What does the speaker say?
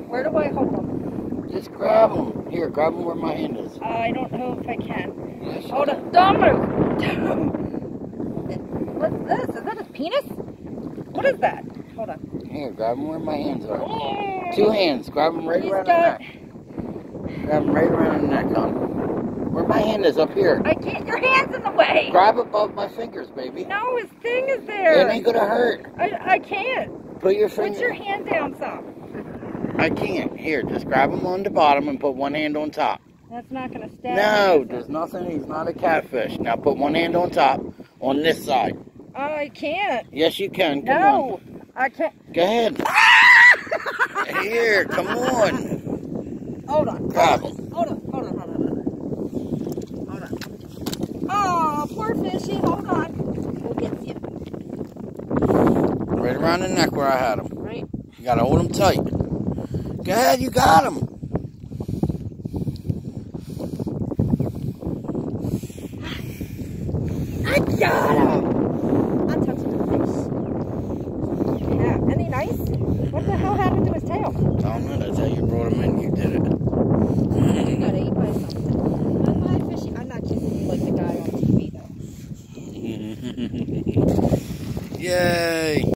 Where do I hold them? Just grab them. Here, grab them where my hand is. I don't know if I can. Yes, you Hold can. on. Don't move. What's this? Is that his penis? What is that? Hold on. Here, grab them where my hands are. Oh, 2 hands. Grab them right he's around got... the neck. Grab them right around the neck, hon. Where my hand is, up here. I can't. Your hand's in the way. Grab above my fingers, baby. No, his thing is It there. ain't gonna hurt. I can't. Put your Put finger. your hand down some. I can't. Here, just grab him on the bottom and put one hand on top. That's not going to stab No, me. there's nothing. He's not a catfish. Now put one hand on top on this side. I can't. Yes, you can. Come No, on. I can't. Go ahead. Here, come on. Hold on. Grab him. Hold on. Oh, poor fishy. Hold on. We'll get you. Right around the neck where I had him. Right. You gotta hold him tight. Go ahead, you got him. I got him. I'm touching the fish. Yeah. Isn't he nice? What the hell happened to his tail? I don't know. That's how you brought him in. You did it. You got ate by something. I'm not fishing. I'm not kissing you like the guy on TV though. Yay.